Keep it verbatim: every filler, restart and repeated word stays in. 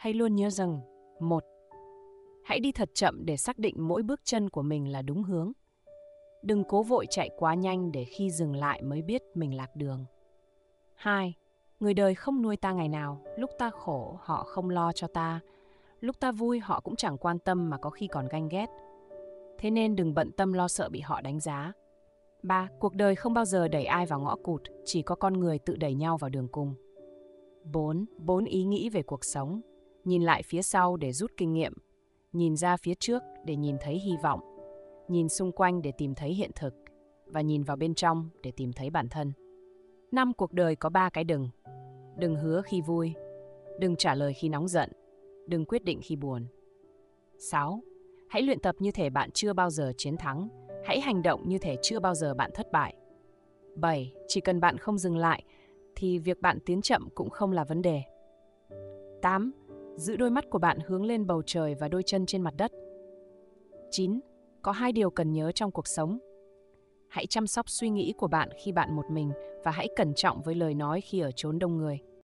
Hãy luôn nhớ rằng: một. Hãy đi thật chậm để xác định mỗi bước chân của mình là đúng hướng. Đừng cố vội chạy quá nhanh để khi dừng lại mới biết mình lạc đường. Hai. Người đời không nuôi ta ngày nào, lúc ta khổ họ không lo cho ta, lúc ta vui họ cũng chẳng quan tâm mà có khi còn ganh ghét. Thế nên đừng bận tâm lo sợ bị họ đánh giá. Ba. Cuộc đời không bao giờ đẩy ai vào ngõ cụt, chỉ có con người tự đẩy nhau vào đường cùng. Bốn. Bốn ý nghĩ về cuộc sống. Nhìn lại phía sau để rút kinh nghiệm, nhìn ra phía trước để nhìn thấy hy vọng, nhìn xung quanh để tìm thấy hiện thực, và nhìn vào bên trong để tìm thấy bản thân. Năm. Cuộc đời có ba cái đừng. Đừng hứa khi vui, đừng trả lời khi nóng giận, đừng quyết định khi buồn. Sáu. Hãy luyện tập như thể bạn chưa bao giờ chiến thắng, hãy hành động như thể chưa bao giờ bạn thất bại. Bảy. Chỉ cần bạn không dừng lại, thì việc bạn tiến chậm cũng không là vấn đề. Tám. Giữ đôi mắt của bạn hướng lên bầu trời và đôi chân trên mặt đất. Chín. Có hai điều cần nhớ trong cuộc sống. Hãy chăm sóc suy nghĩ của bạn khi bạn một mình và hãy cẩn trọng với lời nói khi ở chốn đông người.